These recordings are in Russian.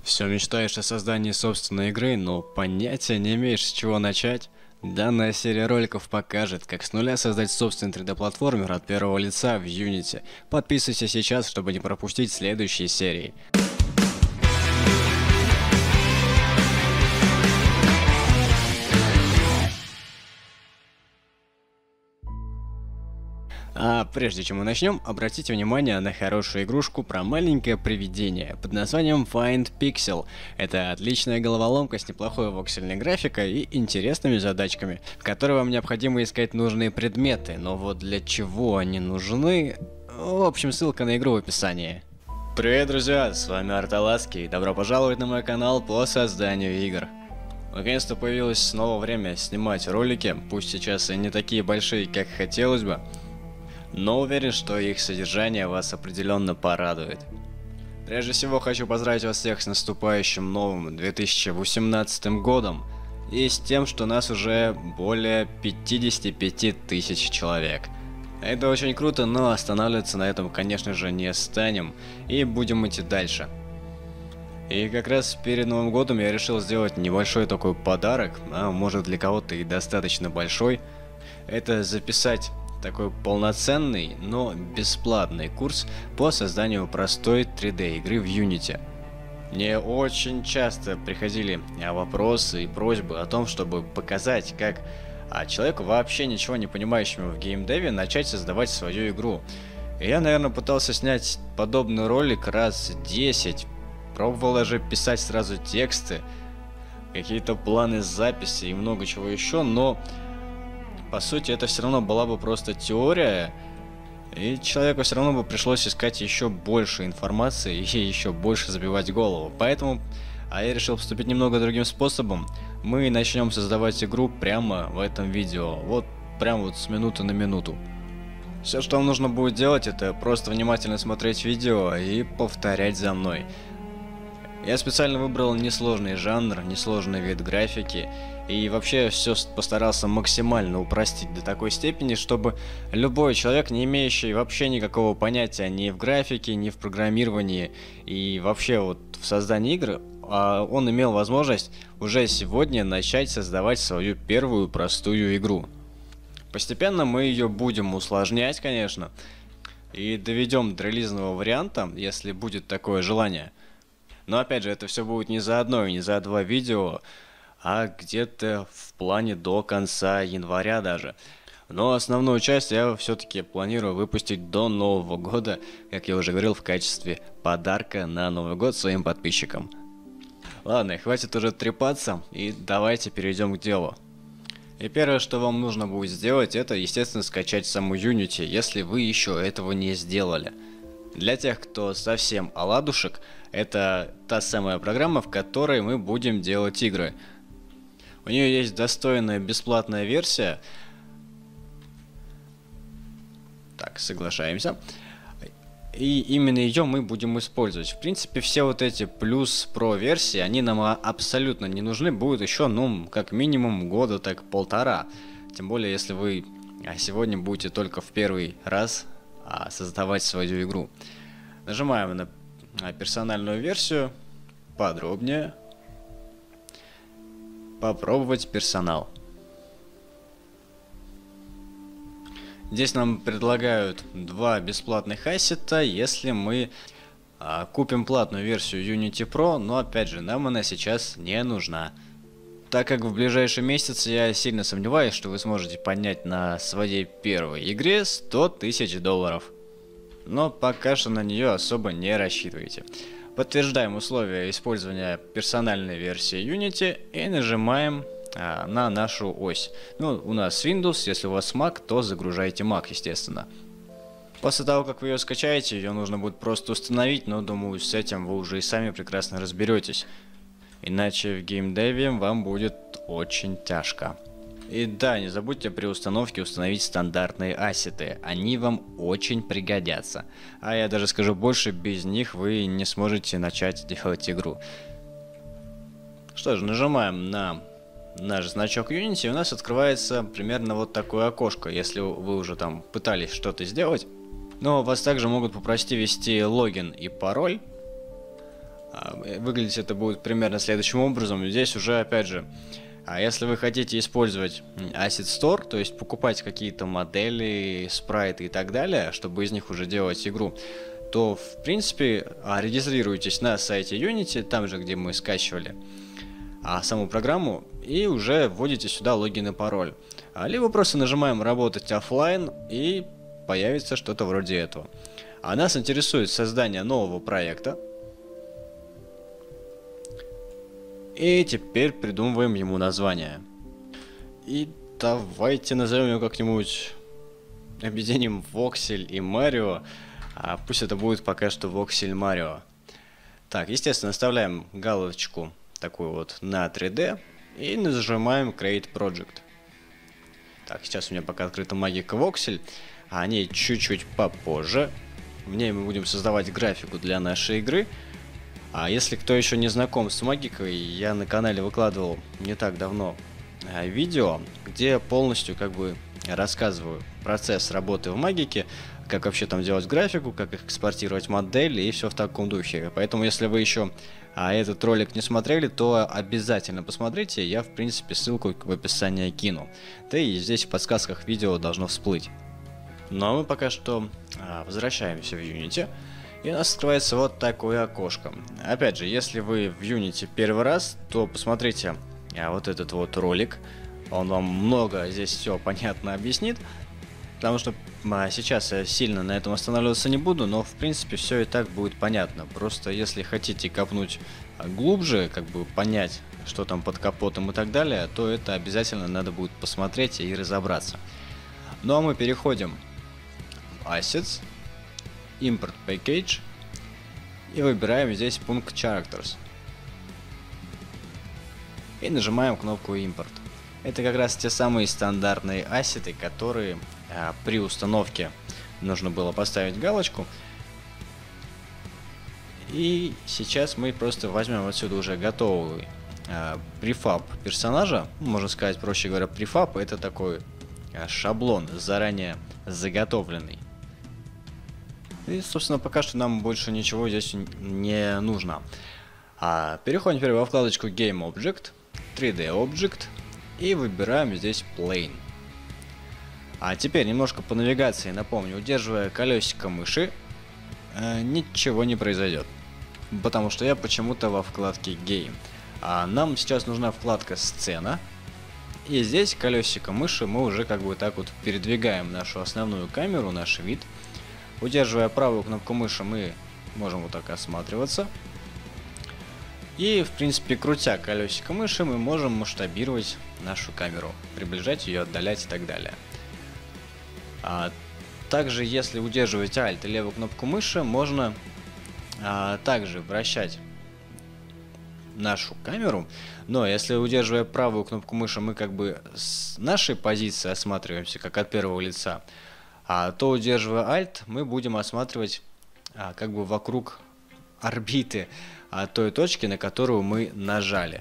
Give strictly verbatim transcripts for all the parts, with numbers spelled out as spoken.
Все мечтаешь о создании собственной игры, но понятия не имеешь, с чего начать? Данная серия роликов покажет, как с нуля создать собственный три дэ-платформер от первого лица в Unity. Подписывайся сейчас, чтобы не пропустить следующие серии. А прежде чем мы начнем, обратите внимание на хорошую игрушку про маленькое привидение под названием Find Pixel. Это отличная головоломка с неплохой воксельной графикой и интересными задачками, в которой вам необходимо искать нужные предметы, но вот для чего они нужны... В общем, ссылка на игру в описании. Привет, друзья, с вами Арталаски, и добро пожаловать на мой канал по созданию игр. Наконец-то появилось снова время снимать ролики, пусть сейчас и не такие большие, как хотелось бы, но уверен, что их содержание вас определенно порадует. Прежде всего хочу поздравить вас всех с наступающим новым две тысячи восемнадцатым годом и с тем, что нас уже более пятидесяти пяти тысяч человек. Это очень круто, но останавливаться на этом, конечно же, не станем и будем идти дальше. И как раз перед Новым годом я решил сделать небольшой такой подарок, а может для кого-то и достаточно большой. Это записать такой полноценный, но бесплатный курс по созданию простой три дэ игры в Unity. Мне очень часто приходили вопросы и просьбы о том, чтобы показать, как человеку, вообще ничего не понимающему в геймдеве, начать создавать свою игру. И я, наверное, пытался снять подобный ролик раз десять, пробовал даже писать сразу тексты, какие-то планы записи и много чего еще, но по сути, это все равно была бы просто теория, и человеку все равно бы пришлось искать еще больше информации и еще больше забивать голову. Поэтому а я решил поступить немного другим способом. Мы начнем создавать игру прямо в этом видео, вот прямо вот с минуты на минуту. Все, что вам нужно будет делать, это просто внимательно смотреть видео и повторять за мной. Я специально выбрал несложный жанр, несложный вид графики, и вообще все постарался максимально упростить до такой степени, чтобы любой человек, не имеющий вообще никакого понятия ни в графике, ни в программировании и вообще вот в создании игр, он имел возможность уже сегодня начать создавать свою первую простую игру. Постепенно мы ее будем усложнять, конечно, и доведем до релизного варианта, если будет такое желание. Но опять же, это все будет не за одно и не за два видео, а где-то в плане до конца января даже. Но основную часть я все-таки планирую выпустить до Нового года, как я уже говорил, в качестве подарка на Новый год своим подписчикам. Ладно, хватит уже трепаться, и давайте перейдем к делу. И первое, что вам нужно будет сделать, это, естественно, скачать саму Unity, если вы еще этого не сделали. Для тех, кто совсем оладушек, это та самая программа, в которой мы будем делать игры. У нее есть достойная бесплатная версия. Так, соглашаемся. И именно ее мы будем использовать. В принципе, все вот эти плюс про версии, они нам абсолютно не нужны. Будет еще, ну, как минимум года, так полтора. Тем более, если вы сегодня будете только в первый раз создавать свою игру. Нажимаем на персональную версию, подробнее, попробовать персонал. Здесь нам предлагают два бесплатных ассета, если мы а, купим платную версию Unity Pro, но опять же, нам она сейчас не нужна. Так как в ближайший месяц я сильно сомневаюсь, что вы сможете поднять на своей первой игре сто тысяч долларов. Но пока что на нее особо не рассчитывайте. Подтверждаем условия использования персональной версии Unity и нажимаем а, на нашу ось. Ну, у нас Windows, если у вас Mac, то загружайте Mac, естественно. После того, как вы ее скачаете, ее нужно будет просто установить, но думаю, с этим вы уже и сами прекрасно разберетесь. Иначе в геймдеве вам будет очень тяжко. И да, не забудьте при установке установить стандартные ассеты, они вам очень пригодятся. А я даже скажу больше, без них вы не сможете начать делать игру. Что ж, нажимаем на наш значок Unity, и у нас открывается примерно вот такое окошко, если вы уже там пытались что-то сделать. Но вас также могут попросить ввести логин и пароль. Выглядеть это будет примерно следующим образом. Здесь уже, опять же, а если вы хотите использовать Asset Store, то есть покупать какие-то модели, спрайты и так далее, чтобы из них уже делать игру, то, в принципе, регистрируйтесь на сайте Unity, там же, где мы скачивали а, саму программу, и уже вводите сюда логин и пароль. А, либо просто нажимаем «Работать офлайн», и появится что-то вроде этого. А нас интересует создание нового проекта. И теперь придумываем ему название. И давайте назовем его как-нибудь объединим Voxel и Mario. А пусть это будет пока что Voxel Mario. Так, естественно, оставляем галочку такую вот на три дэ и нажимаем Create Project. Так, сейчас у меня пока открыта магика Voxel, а о ней чуть-чуть попозже. В ней мы будем создавать графику для нашей игры. А если кто еще не знаком с магикой, я на канале выкладывал не так давно видео, где полностью как бы рассказываю процесс работы в магике, как вообще там делать графику, как экспортировать модели и все в таком духе. Поэтому если вы еще а, этот ролик не смотрели, то обязательно посмотрите, я в принципе ссылку в описании кину. Да и здесь в подсказках видео должно всплыть. Ну а мы пока что а, возвращаемся в Unity. И у нас открывается вот такое окошко. Опять же, если вы в Unity первый раз, то посмотрите а, вот этот вот ролик. Он вам много здесь все понятно объяснит. Потому что а, сейчас я сильно на этом останавливаться не буду, но в принципе все и так будет понятно. Просто если хотите копнуть глубже, как бы понять, что там под капотом и так далее, то это обязательно надо будет посмотреть и разобраться. Ну а мы переходим в Assets. Import Package и выбираем здесь пункт Characters и нажимаем кнопку Import. Это как раз те самые стандартные ассеты, которые а, при установке нужно было поставить галочку. И сейчас мы просто возьмем отсюда уже готовый а, префаб персонажа, можно сказать, проще говоря, префаб это такой а, шаблон заранее заготовленный. И, собственно, пока что нам больше ничего здесь не нужно. А, переходим теперь во вкладочку Game Object, три дэ Object и выбираем здесь Plane. А теперь немножко по навигации напомню, удерживая колесико мыши, э, ничего не произойдет. Потому что я почему-то во вкладке Game. А нам сейчас нужна вкладка Сцена. И здесь колесико мыши мы уже как бы так вот передвигаем нашу основную камеру, наш вид. Удерживая правую кнопку мыши, мы можем вот так осматриваться. И, в принципе, крутя колесико мыши, мы можем масштабировать нашу камеру, приближать ее, отдалять и так далее. А также, если удерживать Alt и левую кнопку мыши, можно а, также вращать нашу камеру. Но если, удерживая правую кнопку мыши, мы как бы с нашей позиции осматриваемся, как от первого лица, а то, удерживая Alt, мы будем осматривать а, как бы вокруг орбиты а, той точки, на которую мы нажали.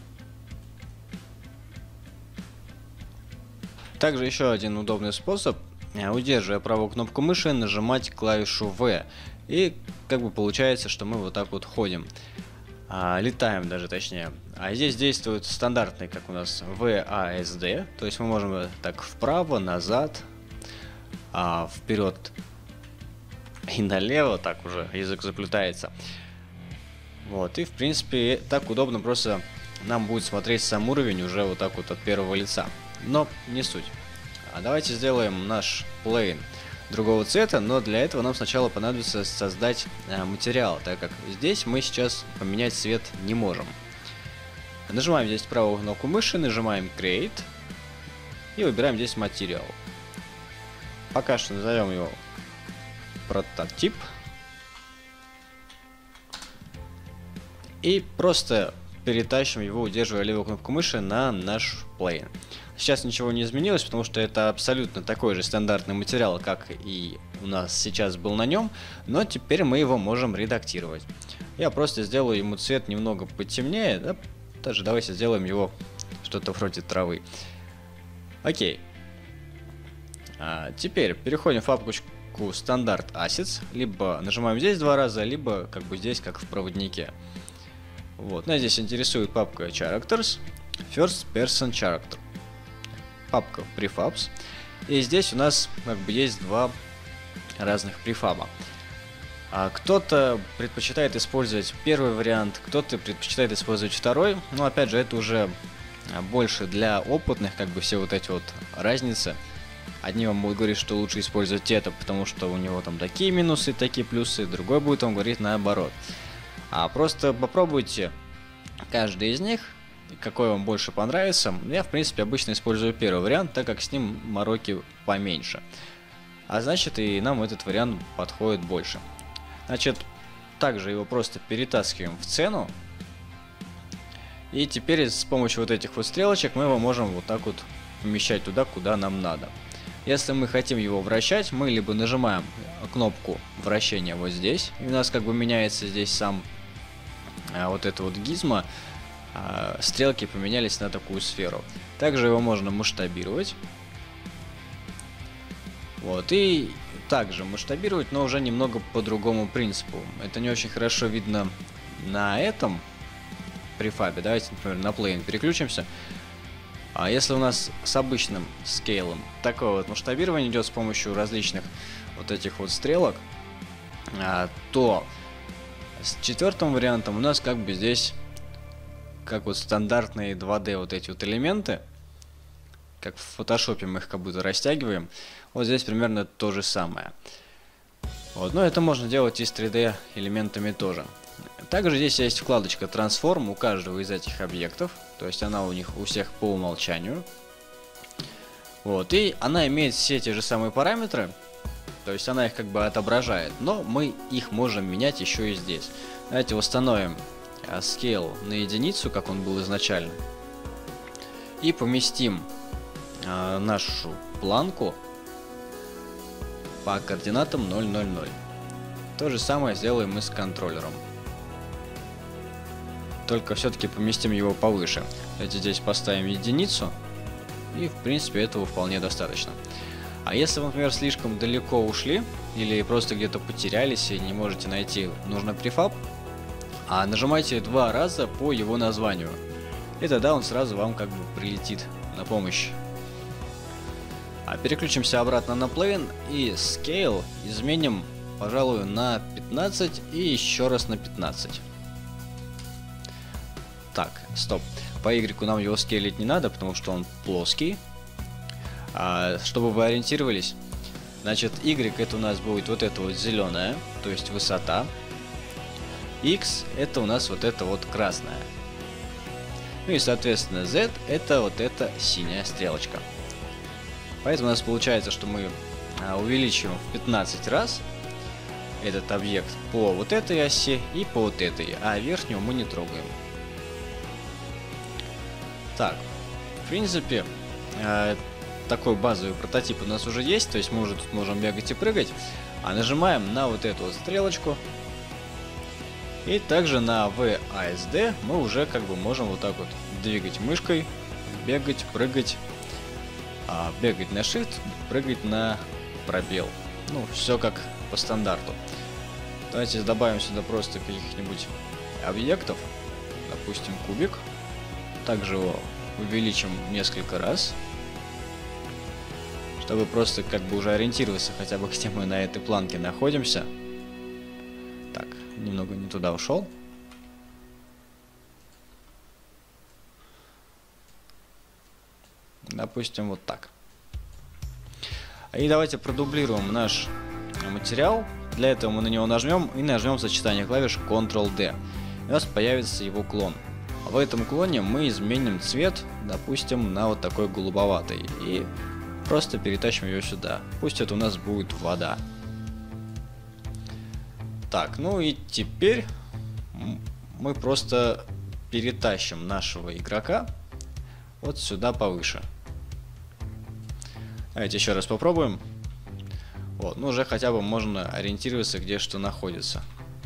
Также еще один удобный способ, а, удерживая правую кнопку мыши, нажимать клавишу V. И как бы получается, что мы вот так вот ходим. А, летаем даже точнее. А здесь действует стандартный, как у нас, ви эй эс ди. То есть мы можем так вправо, назад, а, вперед и налево, так уже язык заплетается. Вот, и в принципе так удобно, просто нам будет смотреть сам уровень уже вот так вот от первого лица. Но не суть. А давайте сделаем наш плейн другого цвета, но для этого нам сначала понадобится создать а, материал, так как здесь мы сейчас поменять цвет не можем. Нажимаем здесь правую кнопку мыши, нажимаем Create и выбираем здесь Material. Пока что назовем его прототип. И просто перетащим его, удерживая левую кнопку мыши, на наш плейн. Сейчас ничего не изменилось, потому что это абсолютно такой же стандартный материал, как и у нас сейчас был на нем, но теперь мы его можем редактировать. Я просто сделаю ему цвет немного потемнее, да? Даже давайте сделаем его что-то вроде травы. Окей. А теперь переходим в папочку стандарт Assets, либо нажимаем здесь два раза, либо как бы здесь, как в проводнике. Вот, нас здесь интересует папка Characters, First Person Character, папка Prefabs. И здесь у нас как бы есть два разных префаба. А кто-то предпочитает использовать первый вариант, кто-то предпочитает использовать второй. Но опять же, это уже больше для опытных, как бы все вот эти вот разницы. Одни вам будут говорить, что лучше использовать это, потому что у него там такие минусы, такие плюсы. Другой будет вам говорить наоборот. А просто попробуйте каждый из них, какой вам больше понравится. Я, в принципе, обычно использую первый вариант, так как с ним мороки поменьше. А значит, и нам этот вариант подходит больше. Значит, также его просто перетаскиваем в цену. И теперь с помощью вот этих вот стрелочек мы его можем вот так вот помещать туда, куда нам надо. Если мы хотим его вращать, мы либо нажимаем кнопку вращения вот здесь, и у нас как бы меняется здесь сам а, вот это вот гизмо, а, стрелки поменялись на такую сферу. Также его можно масштабировать. Вот, и также масштабировать, но уже немного по другому принципу. Это не очень хорошо видно на этом префабе. Давайте, например, на plane переключимся. А если у нас с обычным скейлом такое вот масштабирование идет с помощью различных вот этих вот стрелок, а, то с четвертым вариантом у нас как бы здесь как вот стандартные два дэ вот эти вот элементы, как в фотошопе мы их как будто растягиваем. Вот здесь примерно то же самое. Вот, но это можно делать и с три дэ элементами тоже. Также здесь есть вкладочка Transform у каждого из этих объектов. То есть она у них у всех по умолчанию. Вот, и она имеет все те же самые параметры. То есть она их как бы отображает. Но мы их можем менять еще и здесь. Давайте установим Scale на единицу, как он был изначально. И поместим э, нашу планку по координатам ноль ноль ноль. То же самое сделаем мы с контроллером. Только все-таки поместим его повыше. Давайте здесь поставим единицу. И в принципе этого вполне достаточно. А если вы, например, слишком далеко ушли, или просто где-то потерялись и не можете найти нужный префаб, а нажимайте два раза по его названию. И тогда он сразу вам как бы прилетит на помощь. А переключимся обратно на plane и scale изменим, пожалуй, на пятнадцать и еще раз на пятнадцать. Так, стоп. По Y нам его скейлить не надо, потому что он плоский. А, чтобы вы ориентировались, значит, Y это у нас будет вот это вот зеленое, то есть высота. X это у нас вот это вот красная. Ну и соответственно Z это вот эта синяя стрелочка. Поэтому у нас получается, что мы а, увеличиваем в пятнадцать раз этот объект по вот этой оси и по вот этой, а верхнюю мы не трогаем. Так, в принципе, э, такой базовый прототип у нас уже есть, то есть мы уже тут можем бегать и прыгать, а нажимаем на вот эту вот стрелочку, и также на ви эй эс ди мы уже как бы можем вот так вот двигать мышкой, бегать, прыгать, а, бегать на Shift, прыгать на пробел. Ну, все как по стандарту. Давайте добавим сюда просто каких-нибудь объектов, допустим, кубик. Также его увеличим несколько раз, чтобы просто как бы уже ориентироваться хотя бы, где мы на этой планке находимся. Так, немного не туда ушел. Допустим, вот так. И давайте продублируем наш материал. Для этого мы на него нажмем и нажмем сочетание клавиш контрол дэ. И у нас появится его клон. В этом клоне мы изменим цвет, допустим, на вот такой голубоватый. И просто перетащим ее сюда. Пусть это у нас будет вода. Так, ну и теперь мы просто перетащим нашего игрока вот сюда повыше. Давайте еще раз попробуем. Вот, ну уже хотя бы можно ориентироваться, где что находится.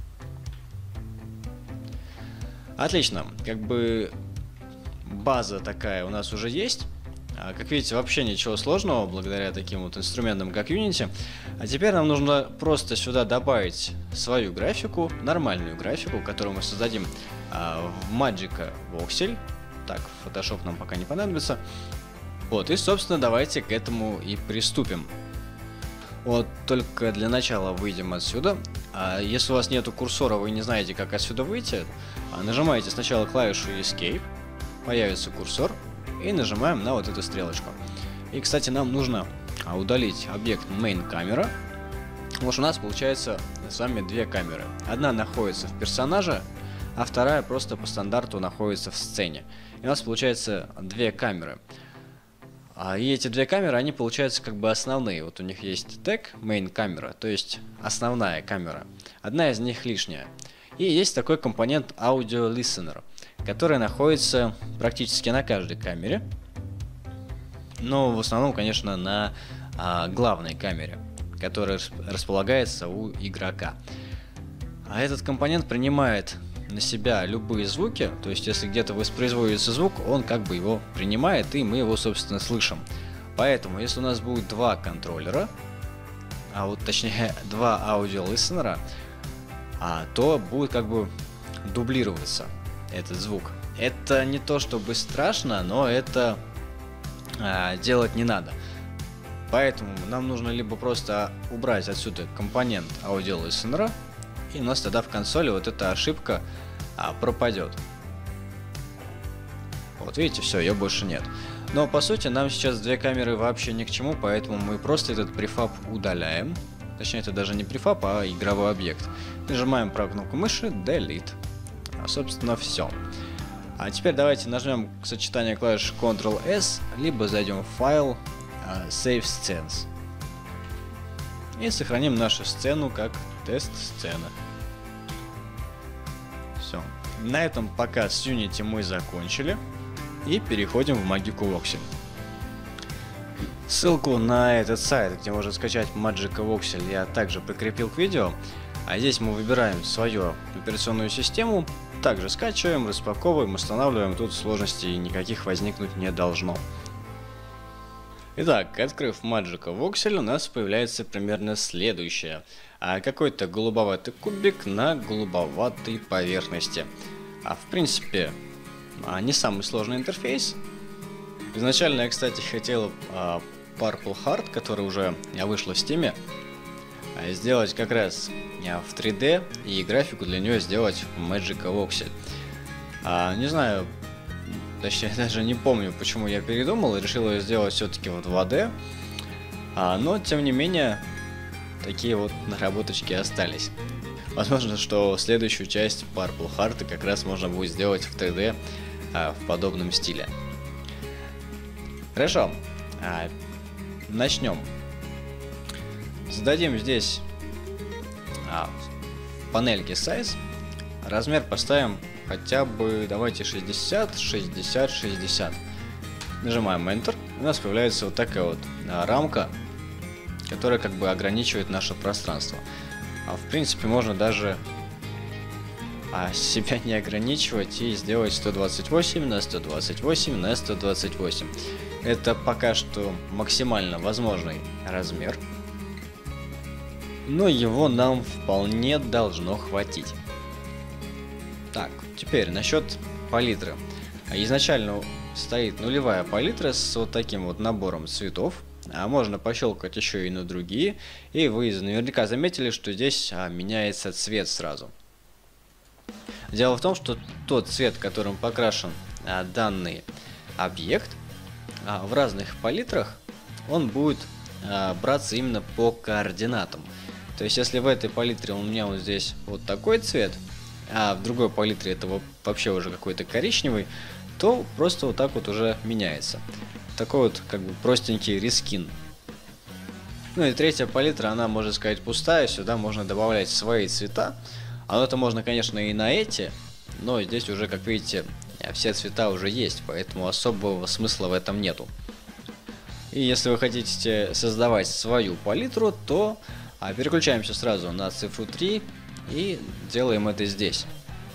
Отлично, как бы база такая у нас уже есть. А, как видите, вообще ничего сложного благодаря таким вот инструментам, как Unity. А теперь нам нужно просто сюда добавить свою графику, нормальную графику, которую мы создадим а, в Magica Voxel. Так, Photoshop нам пока не понадобится. Вот, и, собственно, давайте к этому и приступим. Вот, только для начала выйдем отсюда. А если у вас нету курсора, вы не знаете, как отсюда выйти, нажимаете сначала клавишу Escape, появится курсор, и нажимаем на вот эту стрелочку. И, кстати, нам нужно удалить объект Main Camera, потому что у нас получается с вами две камеры. Одна находится в персонаже, а вторая просто по стандарту находится в сцене. И у нас получается две камеры. И эти две камеры, они получаются как бы основные. Вот у них есть тег Main Camera, то есть основная камера. Одна из них лишняя. И есть такой компонент Audio Listener, который находится практически на каждой камере. Но в основном, конечно, на а, главной камере, которая располагается у игрока. А этот компонент принимает на себя любые звуки, то есть если где-то воспроизводится звук, он как бы его принимает, и мы его, собственно, слышим. Поэтому, если у нас будет два контроллера, а вот точнее два аудиолистенера, а, то будет как бы дублироваться этот звук. Это не то чтобы страшно, но это а, делать не надо. Поэтому нам нужно либо просто убрать отсюда компонент аудиолистенера, и у нас тогда в консоли вот эта ошибка а, пропадет. Вот видите, все, ее больше нет. Но по сути нам сейчас две камеры вообще ни к чему, поэтому мы просто этот префаб удаляем. Точнее, это даже не префаб, а игровой объект. Нажимаем правую кнопку мыши, Delete. А, собственно, все. А теперь давайте нажмем сочетание клавиш контрол-эс, либо зайдем в файл а, Save Scenes. И сохраним нашу сцену как тест-сцена. Все. На этом пока с Unity мы закончили. И переходим в Magica Voxel. Ссылку на этот сайт, где можно скачать Magica Voxel, я также прикрепил к видео. А здесь мы выбираем свою операционную систему, также скачиваем, распаковываем, устанавливаем. Тут сложностей никаких возникнуть не должно. Итак, открыв Magica Voxel, у нас появляется примерно следующее. А какой-то голубоватый кубик на голубоватой поверхности. А в принципе, не самый сложный интерфейс. Изначально я, кстати, хотел а, Purple Heart, которая уже вышла в Steam, а, сделать как раз а, в три дэ и графику для нее сделать в Magica Voxel. А, не знаю, точнее даже не помню, почему я передумал и решил ее сделать все-таки в два дэ. А, но тем не менее, такие вот наработочки остались. Возможно, что следующую часть Purple Heart как раз можно будет сделать в три дэ а, в подобном стиле. Хорошо, а, начнем. Зададим здесь а, в панельке Size. Размер поставим хотя бы, давайте шестьдесят, шестьдесят, шестьдесят. Нажимаем Enter. У нас появляется вот такая вот а, рамка, которая как бы ограничивает наше пространство. А в принципе можно даже а, себя не ограничивать и сделать сто двадцать восемь на сто двадцать восемь на сто двадцать восемь. Это пока что максимально возможный размер, но его нам вполне должно хватить. Так, теперь насчет палитры. Изначально стоит нулевая палитра с вот таким вот набором цветов. А можно пощелкать еще и на другие. И вы наверняка заметили, что здесь а, меняется цвет сразу. Дело в том, что тот цвет, которым покрашен а, данный объект, а, в разных палитрах он будет а, браться именно по координатам. То есть, если в этой палитре у меня вот здесь вот такой цвет, а в другой палитре это вообще уже какой-то коричневый, то просто вот так вот уже меняется. Такой вот как бы простенький рескин. Ну и третья палитра, она, можно сказать, пустая. Сюда можно добавлять свои цвета. А это можно, конечно, и на эти, но здесь уже, как видите, все цвета уже есть, поэтому особого смысла в этом нету. И если вы хотите создавать свою палитру, то а, переключаемся сразу на цифру три и делаем это здесь.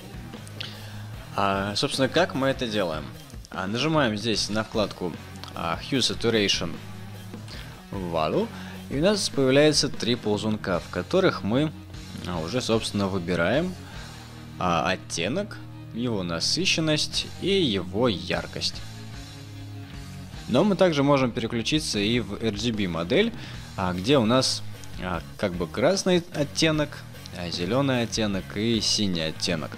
А, собственно, как мы это делаем? А, нажимаем здесь на вкладку а, Hue Saturation Value, и у нас появляется три ползунка, в которых мы а, уже, собственно, выбираем а, оттенок его насыщенность и его яркость. Но мы также можем переключиться и в эр джи би модель, где у нас как бы красный оттенок, зеленый оттенок и синий оттенок,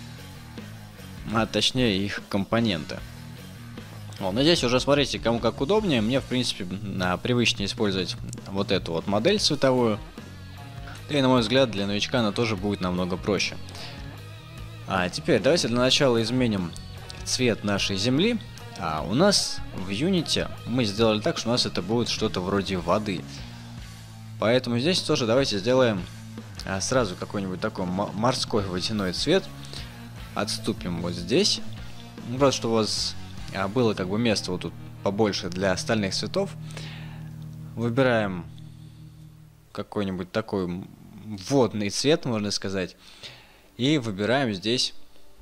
а точнее их компоненты. Вот, но здесь уже смотрите, кому как удобнее. Мне в принципе привычнее использовать вот эту вот модель цветовую. И на мой взгляд, для новичка она тоже будет намного проще. А теперь давайте для начала изменим цвет нашей земли. А у нас в Unity мы сделали так, что у нас это будет что-то вроде воды. Поэтому здесь тоже давайте сделаем а, сразу какой-нибудь такой морской водяной цвет. Отступим вот здесь. Просто чтобы у вас а, было как бы место вот тут побольше для остальных цветов. Выбираем какой-нибудь такой водный цвет, можно сказать. И выбираем здесь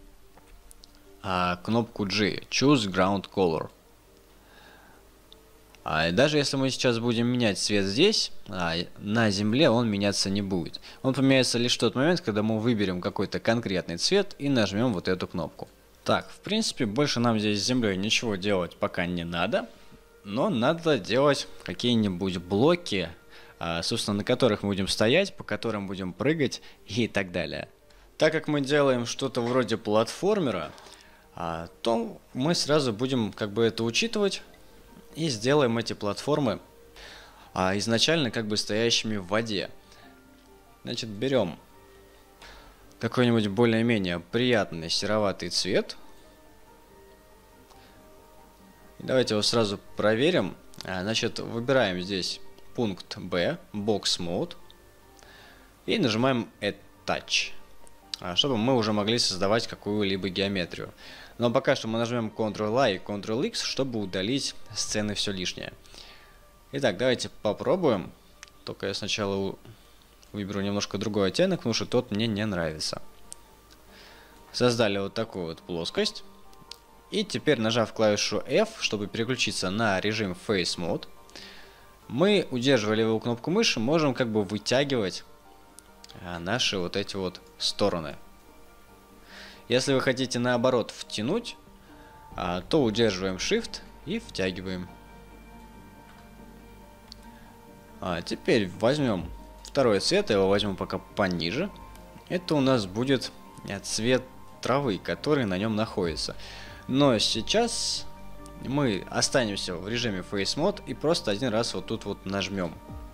а, кнопку G, Choose Ground Color. А даже если мы сейчас будем менять цвет здесь, а, на земле он меняться не будет. Он поменяется лишь в тот момент, когда мы выберем какой-то конкретный цвет и нажмем вот эту кнопку. Так, в принципе, больше нам здесь с землей ничего делать пока не надо. Но надо делать какие-нибудь блоки, а, собственно, на которых мы будем стоять, по которым будем прыгать и так далее. Так как мы делаем что-то вроде платформера, а, то мы сразу будем как бы это учитывать. И сделаем эти платформы а, изначально как бы стоящими в воде. Значит, берем какой-нибудь более-менее приятный сероватый цвет. И давайте его сразу проверим. А, значит, выбираем здесь пункт B, Box Mode. И нажимаем Add Touch, а, чтобы мы уже могли создавать какую-либо геометрию. Но пока что мы нажмем контрол-А и контрол-Икс, чтобы удалить сцены все лишнее. Итак, давайте попробуем. Только я сначала выберу немножко другой оттенок, потому что тот мне не нравится. Создали вот такую вот плоскость. И теперь, нажав клавишу F, чтобы переключиться на режим Face Mode, мы, удерживая левую кнопку мыши, можем как бы вытягивать наши вот эти вот стороны. Если вы хотите наоборот втянуть, то удерживаем Shift и втягиваем. А теперь возьмем второй цвет, я его возьму пока пониже. Это у нас будет цвет травы, который на нем находится. Но сейчас мы останемся в режиме Face Mode и просто один раз вот тут вот нажмем.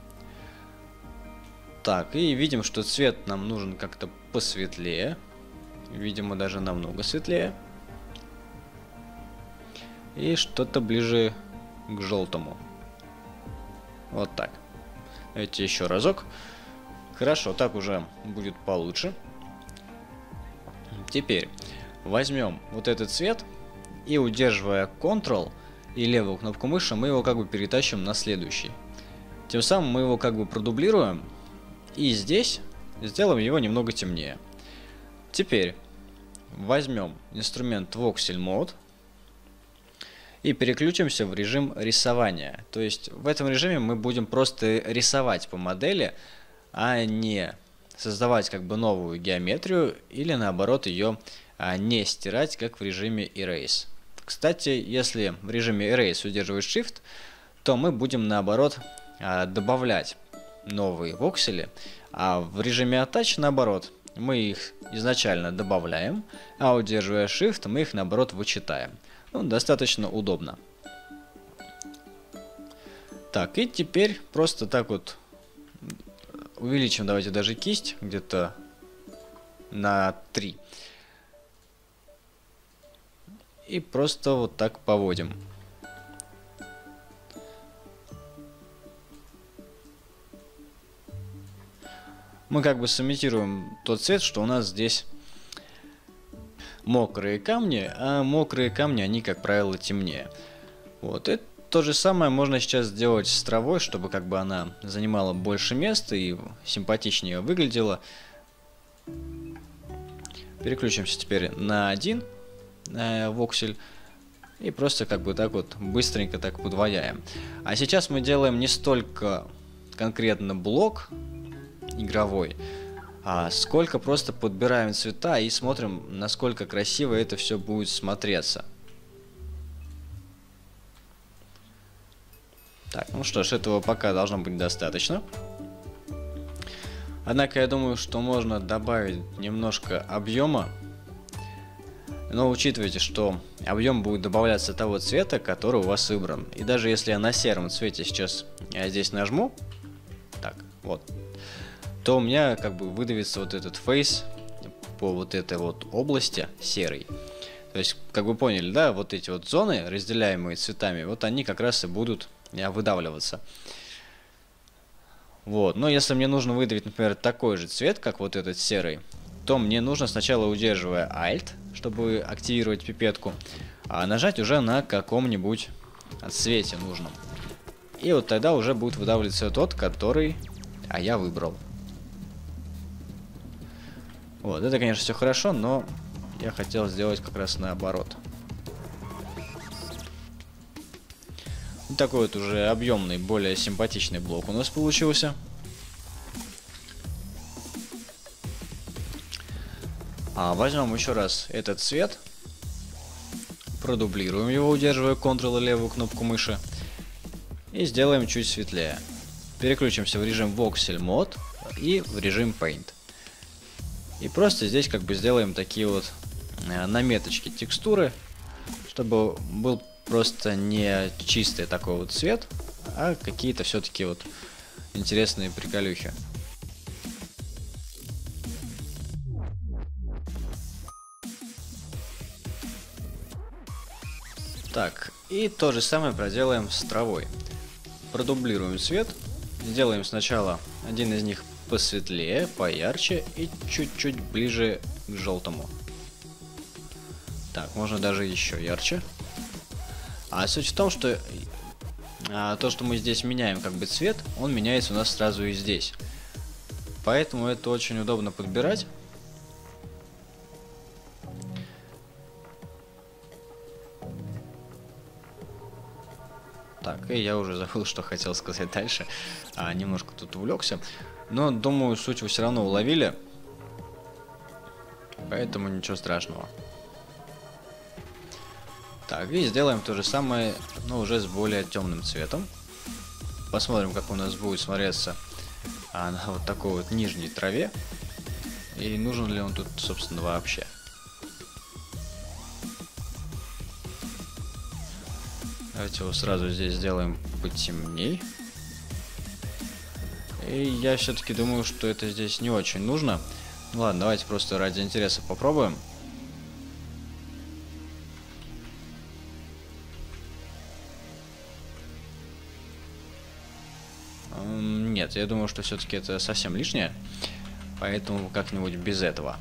Так, и видим, что цвет нам нужен как-то посветлее. Видимо, даже намного светлее. И что-то ближе к желтому. Вот так. Давайте еще разок. Хорошо, так уже будет получше. Теперь возьмем вот этот цвет и, удерживая контрол и левую кнопку мыши, мы его как бы перетащим на следующий. Тем самым мы его как бы продублируем. И здесь сделаем его немного темнее. Теперь возьмем инструмент Voxel Mode и переключимся в режим рисования. То есть в этом режиме мы будем просто рисовать по модели, а не создавать как бы новую геометрию или наоборот ее а, не стирать, как в режиме Erase. Кстати, если в режиме Erase удерживать Shift, то мы будем наоборот а, добавлять новые воксели, а в режиме Attach наоборот. Мы их изначально добавляем, а удерживая Shift, мы их наоборот вычитаем. Ну, достаточно удобно. Так, и теперь просто так вот увеличим, давайте даже кисть где-то на три. И просто вот так поводим. Мы как бы сымитируем тот цвет, что у нас здесь мокрые камни, а мокрые камни, они, как правило, темнее. Вот, и то же самое можно сейчас сделать с травой, чтобы как бы она занимала больше места и симпатичнее выглядела. Переключимся теперь на один э, воксель и просто как бы так вот быстренько так подвояем. А сейчас мы делаем не столько конкретно блок игровой, а сколько просто подбираем цвета и смотрим, насколько красиво это все будет смотреться. Так, ну что ж, этого пока должно быть достаточно. Однако я думаю, что можно добавить немножко объема. Но учитывайте, что объем будет добавляться того цвета, который у вас выбран. И даже если я на сером цвете сейчас я здесь нажму, так, вот, то у меня как бы выдавится вот этот фейс по вот этой вот области серый. То есть, как вы поняли, да, вот эти вот зоны, разделяемые цветами, вот они как раз и будут выдавливаться. Вот, но если мне нужно выдавить, например, такой же цвет, как вот этот серый, то мне нужно сначала, удерживая Alt, чтобы активировать пипетку, а нажать уже на каком-нибудь цвете нужном. И вот тогда уже будет выдавливаться тот, который а я выбрал. Вот, это, конечно, все хорошо, но я хотел сделать как раз наоборот. Вот такой вот уже объемный, более симпатичный блок у нас получился. А возьмем еще раз этот цвет, продублируем его, удерживая Ctrl и левую кнопку мыши, и сделаем чуть светлее. Переключимся в режим Voxel Mode и в режим Paint. И просто здесь как бы сделаем такие вот наметочки текстуры, чтобы был просто не чистый такой вот цвет, а какие-то все-таки вот интересные приколюхи. Так, и то же самое проделаем с травой. Продублируем цвет, сделаем сначала один из них посветлее, поярче и чуть-чуть ближе к желтому. Так, можно даже еще ярче. А суть в том, что а, то, что мы здесь меняем как бы цвет, он меняется у нас сразу и здесь. Поэтому это очень удобно подбирать. Так, и я уже забыл, что хотел сказать дальше. А, немножко тут увлекся. Но, думаю, суть вы все равно уловили. Поэтому ничего страшного. Так, и сделаем то же самое, но уже с более темным цветом. Посмотрим, как у нас будет смотреться а, на вот такой вот нижней траве. И нужен ли он тут, собственно, вообще. Давайте его сразу здесь сделаем потемней. И я все-таки думаю, что это здесь не очень нужно. Ну ладно, давайте просто ради интереса попробуем. Нет, я думаю, что все-таки это совсем лишнее. Поэтому как-нибудь без этого.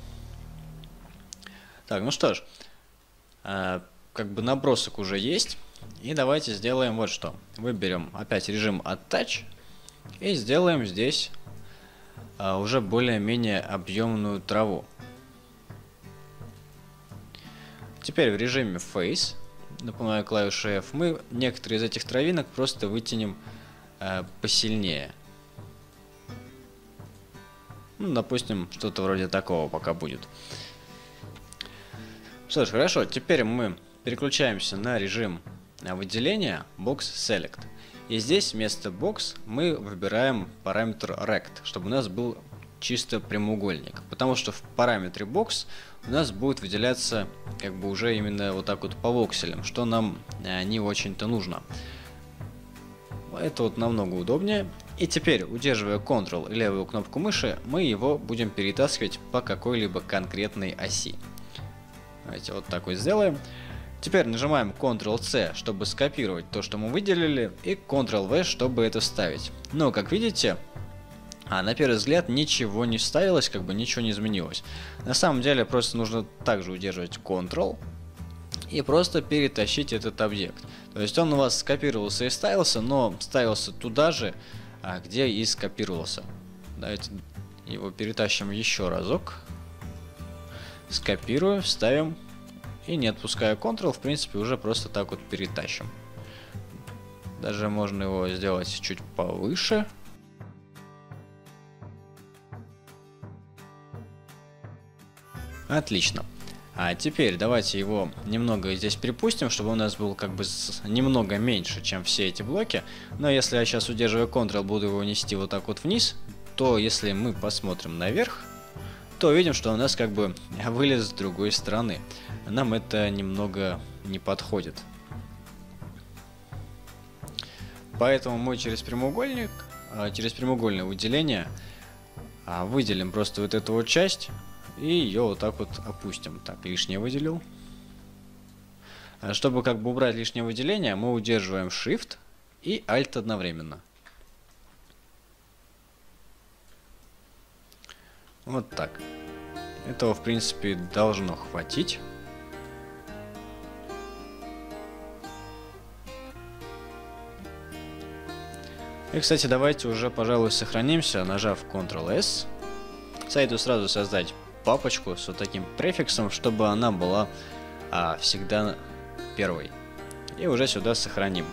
Так, ну что ж. Э, как бы набросок уже есть. И давайте сделаем вот что. Выберем опять режим Attach. И сделаем здесь а, уже более-менее объемную траву. Теперь в режиме Face, напоминаю клавишу F, мы некоторые из этих травинок просто вытянем а, посильнее. Ну, допустим, что-то вроде такого пока будет. Что ж, хорошо. Теперь мы переключаемся на режим выделения Box Select. И здесь вместо Box мы выбираем параметр Rect, чтобы у нас был чисто прямоугольник. Потому что в параметре Box у нас будет выделяться как бы уже именно вот так вот по вокселям, что нам не очень-то нужно. Это вот намного удобнее. И теперь, удерживая Ctrl и левую кнопку мыши, мы его будем перетаскивать по какой-либо конкретной оси. Давайте вот так вот сделаем. Теперь нажимаем Ctrl-C, чтобы скопировать то, что мы выделили, и Ctrl-V, чтобы это вставить. Но, как видите, а на первый взгляд ничего не вставилось, как бы ничего не изменилось. На самом деле, просто нужно также удерживать Ctrl и просто перетащить этот объект. То есть он у вас скопировался и вставился, но вставился туда же, где и скопировался. Давайте его перетащим еще разок. Скопируем, вставим. И не отпуская Ctrl, в принципе, уже просто так вот перетащим. Даже можно его сделать чуть повыше. Отлично. А теперь давайте его немного здесь припустим, чтобы у нас был как бы с... немного меньше, чем все эти блоки. Но если я сейчас, удерживая Ctrl, буду его нести вот так вот вниз, то если мы посмотрим наверх, то увидим, что у нас как бы вылез с другой стороны. Нам это немного не подходит. Поэтому мы через прямоугольник, через прямоугольное выделение выделим просто вот эту вот часть. И ее вот так вот опустим. Так, лишнее выделил. Чтобы как бы убрать лишнее выделение, мы удерживаем Shift и Alt одновременно. Вот так. Этого, в принципе, должно хватить. И, кстати, давайте уже, пожалуй, сохранимся, нажав Ctrl-S. Советую сразу создать папочку с вот таким префиксом, чтобы она была а, всегда первой. И уже сюда сохраним.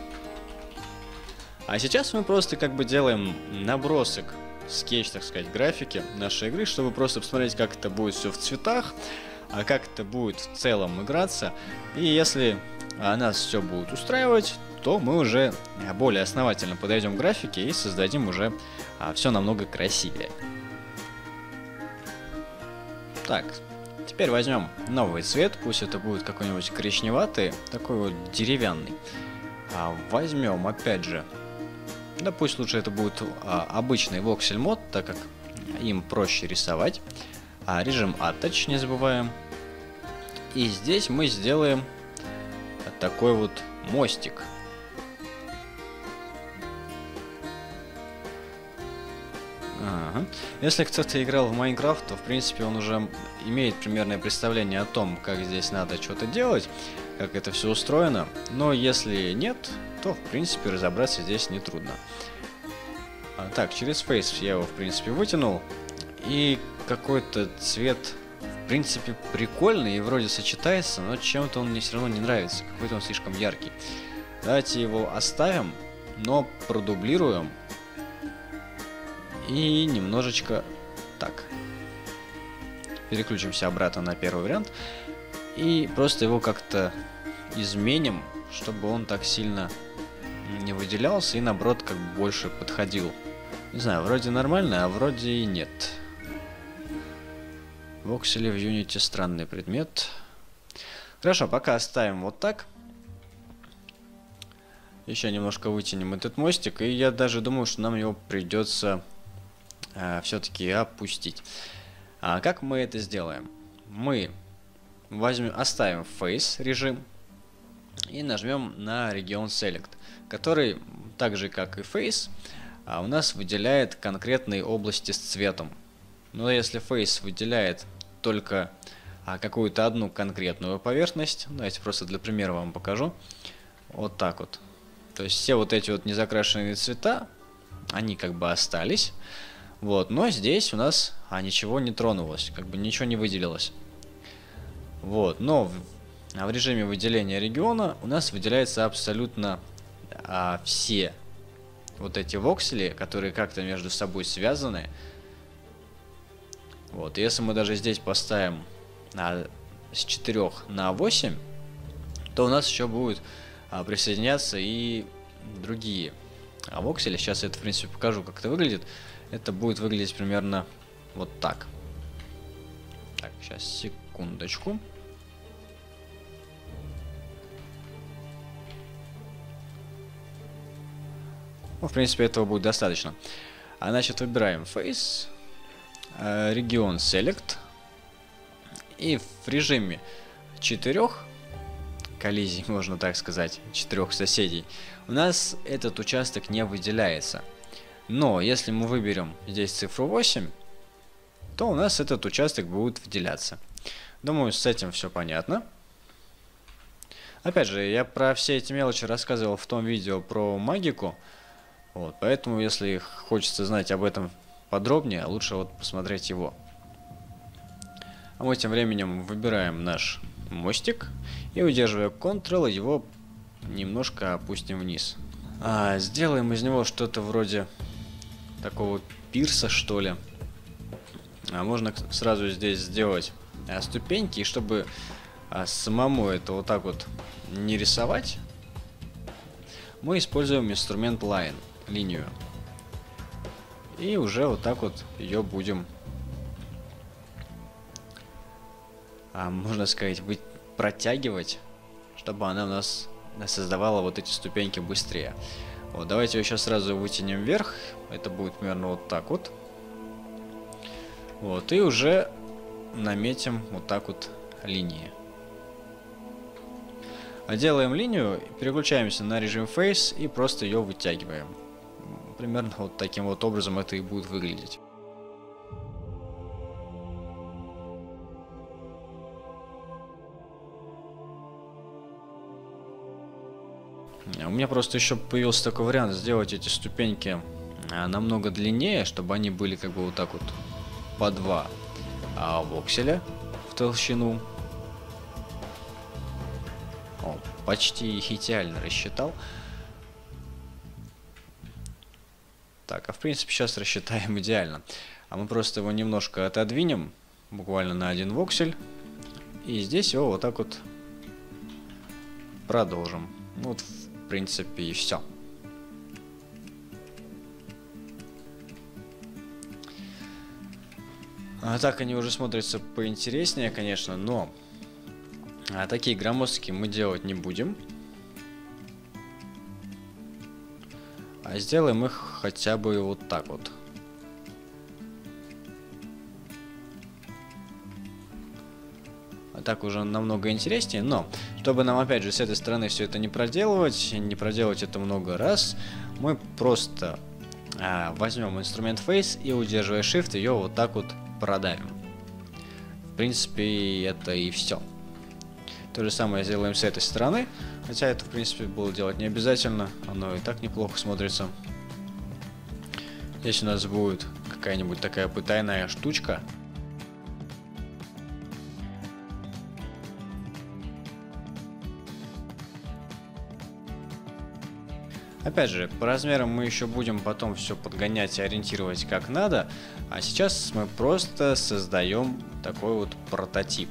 А сейчас мы просто как бы делаем набросок, скетч, так сказать, графики нашей игры, чтобы просто посмотреть, как это будет все в цветах, а как это будет в целом играться. И если а, нас все будет устраивать, то мы уже более основательно подойдем к графике и создадим уже а, все намного красивее. Так, теперь возьмем новый цвет, пусть это будет какой-нибудь коричневатый, такой вот деревянный. А, возьмем, опять же, да пусть лучше это будет а, обычный Voxel мод, так как им проще рисовать. А, режим Attach не забываем. И здесь мы сделаем такой вот мостик. Ага. Если кто-то играл в Майнкрафт, то в принципе он уже имеет примерное представление о том, как здесь надо что-то делать, как это все устроено. Но если нет, то в принципе разобраться здесь нетрудно. А, так, через Face я его в принципе вытянул. И какой-то цвет в принципе прикольный и вроде сочетается, но чем-то он мне все равно не нравится. Какой-то он слишком яркий. Давайте его оставим, но продублируем. И немножечко так. Переключимся обратно на первый вариант. И просто его как-то изменим, чтобы он так сильно не выделялся и наоборот как бы больше подходил. Не знаю, вроде нормально, а вроде и нет. В Voxel в Unity странный предмет. Хорошо, пока оставим вот так. Еще немножко вытянем этот мостик. И я даже думаю, что нам его придется все-таки опустить. А как мы это сделаем? Мы возьмем, оставим Face режим и нажмем на регион Select, который, так же как и Face, у нас выделяет конкретные области с цветом. Но если Face выделяет только какую-то одну конкретную поверхность, давайте просто для примера вам покажу. Вот так вот. То есть все вот эти вот незакрашенные цвета, они как бы остались. Вот, но здесь у нас а, ничего не тронулось, как бы ничего не выделилось. Вот, но в, а в режиме выделения региона у нас выделяются абсолютно а, все вот эти воксели, которые как-то между собой связаны. Вот, если мы даже здесь поставим а, с четырёх на восемь, то у нас еще будет а, присоединяться и другие а, воксели. Сейчас я это, в принципе, покажу, как это выглядит. Это будет выглядеть примерно вот так. Так, сейчас, секундочку. Ну, в принципе, этого будет достаточно. А значит, выбираем Face, э, регион Select. И в режиме четырех коллизий, можно так сказать, четырех соседей, у нас этот участок не выделяется. Но если мы выберем здесь цифру восемь, то у нас этот участок будет выделяться. Думаю, с этим все понятно. Опять же, я про все эти мелочи рассказывал в том видео про магику. Вот, поэтому, если хочется знать об этом подробнее, лучше вот посмотреть его. А мы тем временем выбираем наш мостик и, удерживая Ctrl, его немножко опустим вниз. А, сделаем из него что-то вроде такого пирса, что ли. А можно сразу здесь сделать а, ступеньки, и чтобы а, самому это вот так вот не рисовать, мы используем инструмент Line, линию. И уже вот так вот ее будем, а, можно сказать, быть, протягивать, чтобы она у нас создавала вот эти ступеньки быстрее. Вот, давайте ее сейчас сразу вытянем вверх. Это будет примерно вот так вот. Вот, и уже наметим вот так вот линии. Делаем линию, переключаемся на режим Face и просто ее вытягиваем. Примерно вот таким вот образом это и будет выглядеть. У меня просто еще появился такой вариант сделать эти ступеньки намного длиннее, чтобы они были как бы вот так вот по два а вокселя в толщину. О, почти идеально рассчитал. Так, а в принципе сейчас рассчитаем идеально. А мы просто его немножко отодвинем, буквально на один воксель. И здесь его вот так вот продолжим. Ну, вот в принципе и все. А так они уже смотрятся поинтереснее, конечно, но а такие громоздкие мы делать не будем. А сделаем их хотя бы вот так вот. А так уже намного интереснее, но чтобы нам опять же с этой стороны все это не проделывать, не проделать это много раз, мы просто а, возьмем инструмент Face и, удерживая Shift, ее вот так вот продавим. В принципе, это и все. То же самое сделаем с этой стороны, хотя это в принципе было делать не обязательно, оно и так неплохо смотрится. Здесь у нас будет какая-нибудь такая потайная штучка. Опять же, по размерам мы еще будем потом все подгонять и ориентировать как надо, а сейчас мы просто создаем такой вот прототип.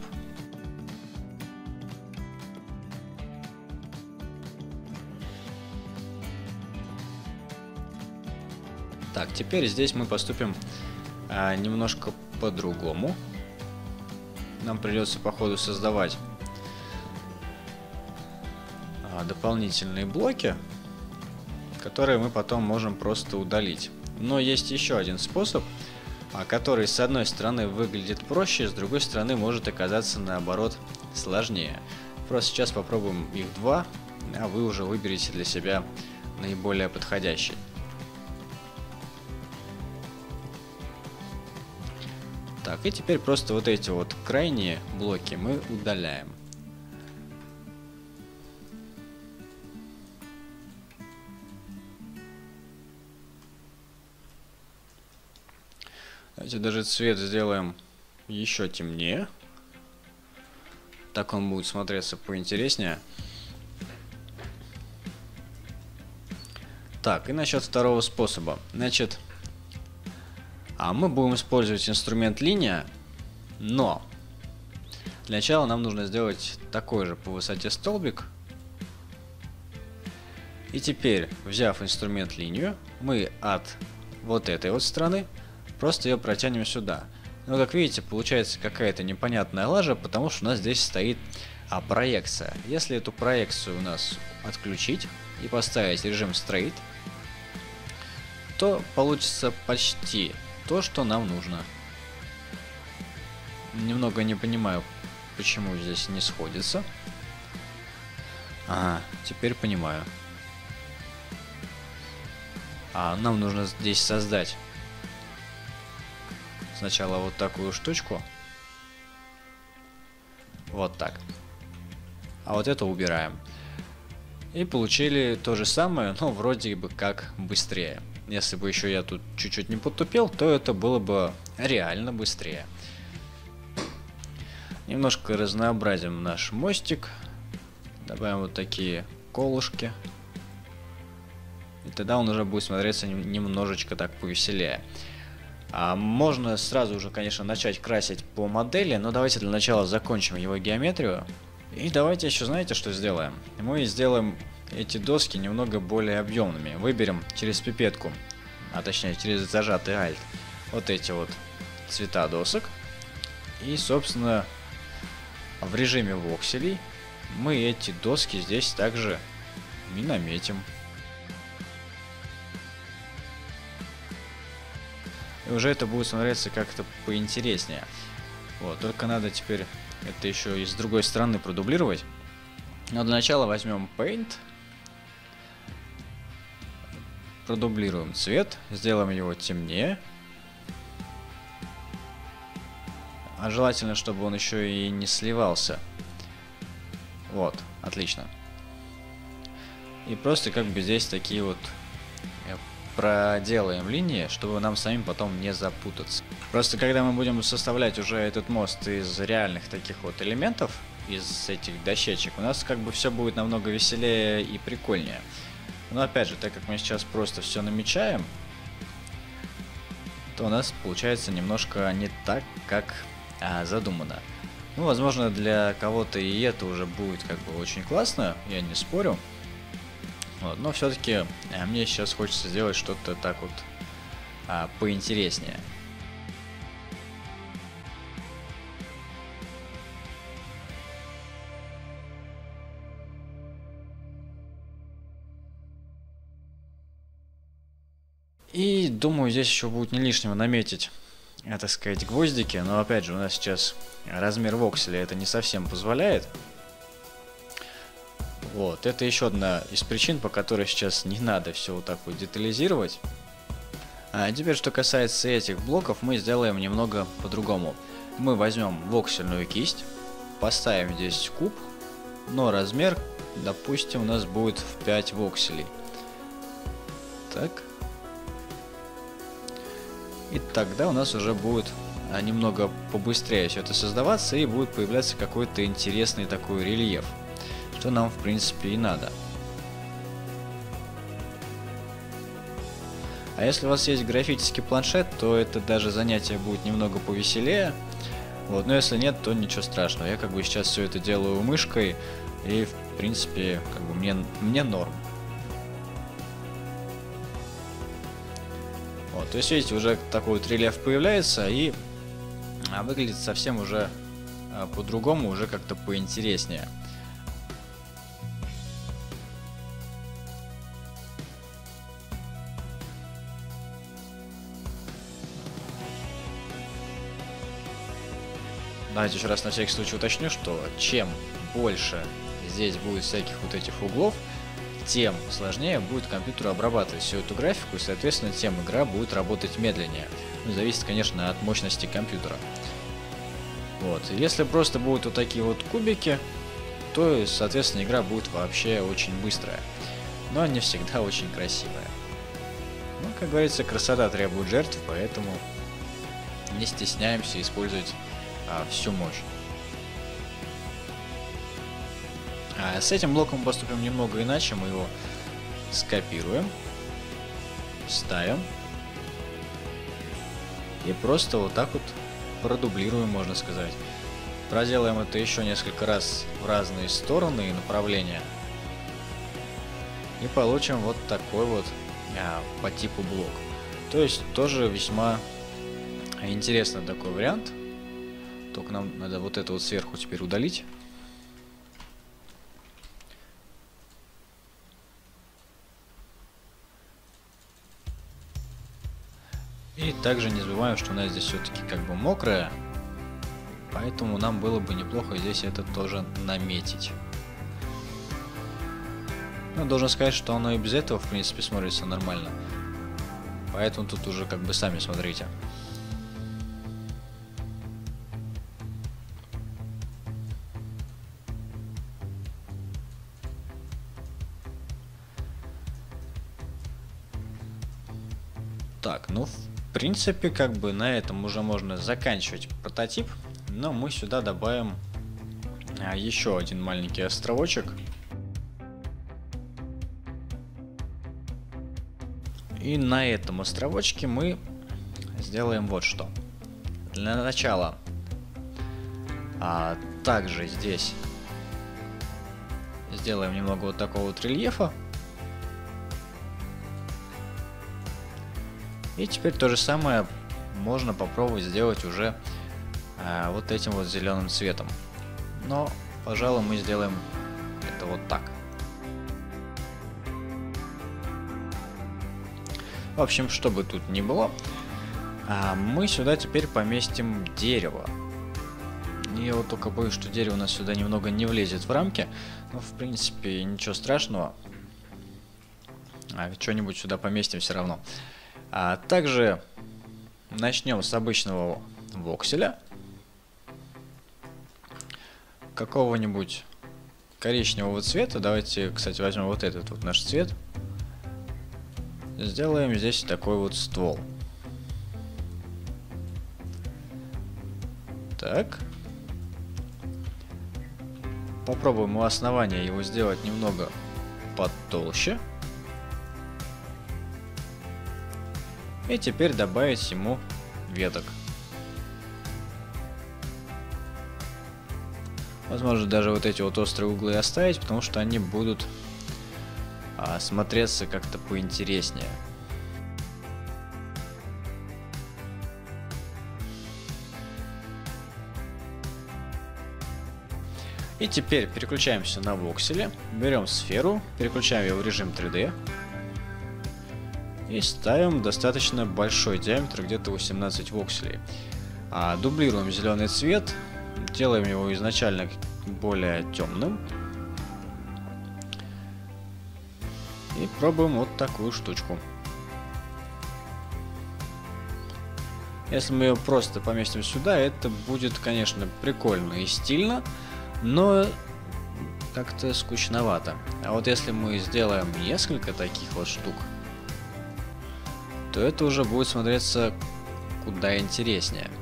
Так, теперь здесь мы поступим а, немножко по-другому. Нам придется по ходу создавать а, дополнительные блоки, которые мы потом можем просто удалить. Но есть еще один способ, который с одной стороны выглядит проще, с другой стороны может оказаться наоборот сложнее. Просто сейчас попробуем их два, а вы уже выберете для себя наиболее подходящий. Так, и теперь просто вот эти вот крайние блоки мы удаляем. Давайте даже цвет сделаем еще темнее. Так он будет смотреться поинтереснее. Так, и насчет второго способа. Значит, а мы будем использовать инструмент линия, но для начала нам нужно сделать такой же по высоте столбик. И теперь, взяв инструмент линию, мы от вот этой вот стороны просто ее протянем сюда. Но как видите, получается какая-то непонятная лажа, потому что у нас здесь стоит а, проекция. Если эту проекцию у нас отключить и поставить режим Straight, то получится почти то, что нам нужно. Немного не понимаю, почему здесь не сходится. Ага, теперь понимаю. А нам нужно здесь создать сначала вот такую штучку. Вот так. А вот это убираем. И получили то же самое, но вроде бы как быстрее. Если бы еще я тут чуть-чуть не потупил, то это было бы реально быстрее. Немножко разнообразим наш мостик. Добавим вот такие колышки. И тогда он уже будет смотреться немножечко так повеселее. А можно сразу уже, конечно, начать красить по модели, но давайте для начала закончим его геометрию. И давайте еще, знаете, что сделаем? Мы сделаем эти доски немного более объемными. Выберем через пипетку, а точнее через зажатый Alt, вот эти вот цвета досок. И, собственно, в режиме вокселей мы эти доски здесь также и наметим. И уже это будет смотреться как-то поинтереснее. Вот, только надо теперь это еще и с другой стороны продублировать. Но для начала возьмем Paint, продублируем цвет, сделаем его темнее. А желательно, чтобы он еще и не сливался. Вот, отлично. И просто как бы здесь такие вот проделаем линии, чтобы нам самим потом не запутаться. Просто когда мы будем составлять уже этот мост из реальных таких вот элементов, из этих дощечек, у нас как бы все будет намного веселее и прикольнее. Но опять же, так как мы сейчас просто все намечаем, то у нас получается немножко не так, как а, задумано. Ну, возможно, для кого-то и это уже будет как бы очень классно, я не спорю. Вот, но все-таки а, мне сейчас хочется сделать что-то так вот а, поинтереснее. И думаю, здесь еще будет не лишнего наметить, а, так сказать, гвоздики. Но опять же, у нас сейчас размер вокселя это не совсем позволяет. Вот, это еще одна из причин, по которой сейчас не надо все вот так вот детализировать. А теперь, что касается этих блоков, мы сделаем немного по-другому. Мы возьмем воксельную кисть, поставим здесь куб, но размер, допустим, у нас будет в пять вокселей. Так. И тогда у нас уже будет немного побыстрее все это создаваться, и будет появляться какой-то интересный такой рельеф, что нам в принципе и надо. А если у вас есть графический планшет, то это даже занятие будет немного повеселее. Вот, но если нет, то ничего страшного. Я как бы сейчас все это делаю мышкой, и в принципе как бы мне, мне норм. Вот, то есть видите, уже такой вот рельеф появляется, и а, выглядит совсем уже а, по-другому, уже как-то поинтереснее. Давайте еще раз на всякий случай уточню, что чем больше здесь будет всяких вот этих углов, тем сложнее будет компьютеру обрабатывать всю эту графику, и, соответственно, тем игра будет работать медленнее. Ну, зависит, конечно, от мощности компьютера. Вот. Если просто будут вот такие вот кубики, то, соответственно, игра будет вообще очень быстрая, но не всегда очень красивая. Ну, как говорится, красота требует жертв, поэтому не стесняемся использовать а, всю мощь. А с этим блоком мы поступим немного иначе. Мы его скопируем, ставим и просто вот так вот продублируем, можно сказать. Проделаем это еще несколько раз в разные стороны и направления, и получим вот такой вот а, по типу блок. То есть тоже весьма интересный такой вариант. Только нам надо вот это вот сверху теперь удалить. И также не забываем, что у нас здесь все-таки как бы мокрая, поэтому нам было бы неплохо здесь это тоже наметить. Но должен сказать, что оно и без этого в принципе смотрится нормально, поэтому тут уже как бы сами смотрите. Так, ну в принципе как бы на этом уже можно заканчивать прототип, но мы сюда добавим а, еще один маленький островочек. И на этом островочке мы сделаем вот что. Для начала а, также здесь сделаем немного вот такого вот рельефа. И теперь то же самое можно попробовать сделать уже а, вот этим вот зеленым цветом. Но, пожалуй, мы сделаем это вот так. В общем, что бы тут ни было, а, мы сюда теперь поместим дерево. Я вот только боюсь, что дерево у нас сюда немного не влезет в рамки. Но, в принципе, ничего страшного. А, что-нибудь сюда поместим все равно. А также начнем с обычного вокселя. Какого-нибудь коричневого цвета. Давайте, кстати, возьмем вот этот вот наш цвет. Сделаем здесь такой вот ствол. Так. Попробуем у основания его сделать немного потолще. И теперь добавить ему веток. Возможно, даже вот эти вот острые углы оставить, потому что они будут а, смотреться как-то поинтереснее. И теперь переключаемся на вокселе, берем сферу, переключаем ее в режим три дэ. И ставим достаточно большой диаметр, где-то восемнадцать вокселей. А, дублируем зеленый цвет, делаем его изначально более темным. И пробуем вот такую штучку. Если мы ее просто поместим сюда, это будет, конечно, прикольно и стильно, но как-то скучновато. А вот если мы сделаем несколько таких вот штук, то это уже будет смотреться куда интереснее.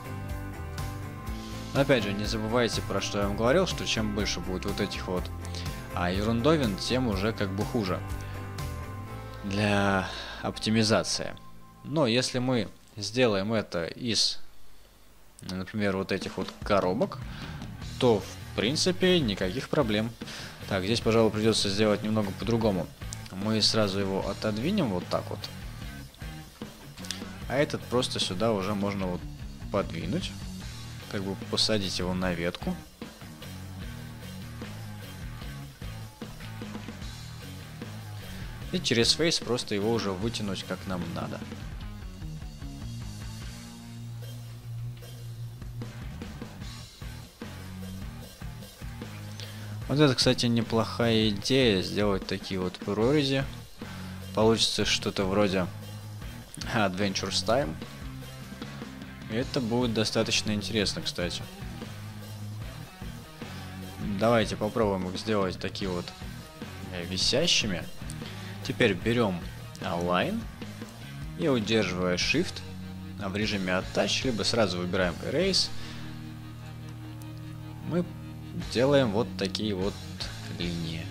Но опять же, не забывайте, про что я вам говорил, что чем больше будет вот этих вот а, ерундовин, тем уже как бы хуже для оптимизации. Но если мы сделаем это из, например, вот этих вот коробок, то в принципе никаких проблем. Так, здесь, пожалуй, придется сделать немного по-другому. Мы сразу его отодвинем вот так вот. А этот просто сюда уже можно вот подвинуть. Как бы посадить его на ветку. И через фейс просто его уже вытянуть как нам надо. Вот это, кстати, неплохая идея, сделать такие вот прорези. Получится что-то вроде Adventures Time. И это будет достаточно интересно, кстати. Давайте попробуем их сделать такие вот висящими. Теперь берем Align и, удерживая Shift в режиме Attach, либо сразу выбираем Erase, мы делаем вот такие вот линии.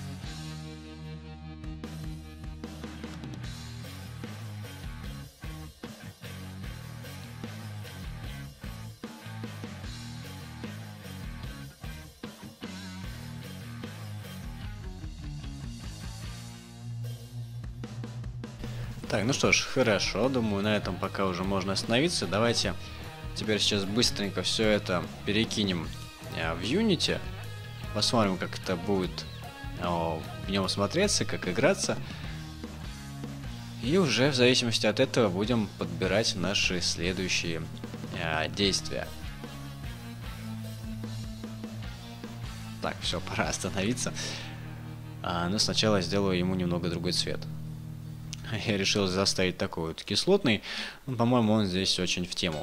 Так, ну что ж, хорошо, думаю, на этом пока уже можно остановиться. Давайте теперь сейчас быстренько все это перекинем а, в Unity. Посмотрим, как это будет а, в нем смотреться, как играться. И уже в зависимости от этого будем подбирать наши следующие а, действия. Так, все, пора остановиться. А, но сначала сделаю ему немного другой цвет. Я решил заставить такой вот кислотный. Ну, по-моему, он здесь очень в тему.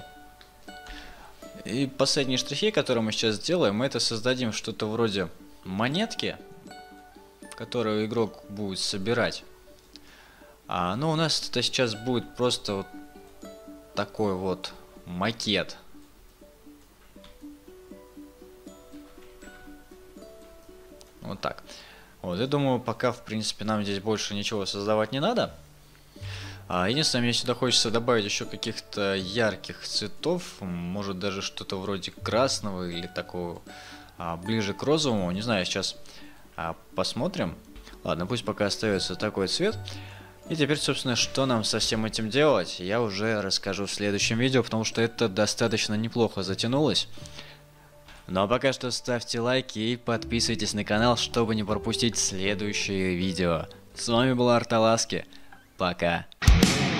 И последние штрихи, которые мы сейчас сделаем, мы это создадим что-то вроде монетки, которую игрок будет собирать. А, но у нас это сейчас будет просто вот такой вот макет. Вот так. Вот, я думаю, пока, в принципе, нам здесь больше ничего создавать не надо. А, единственное, мне сюда хочется добавить еще каких-то ярких цветов, может даже что-то вроде красного или такого а, ближе к розовому, не знаю, сейчас а, посмотрим. Ладно, пусть пока остается такой цвет. И теперь, собственно, что нам со всем этим делать, я уже расскажу в следующем видео, потому что это достаточно неплохо затянулось. Ну а пока что ставьте лайки и подписывайтесь на канал, чтобы не пропустить следующие видео. С вами был Арталаски. Пока.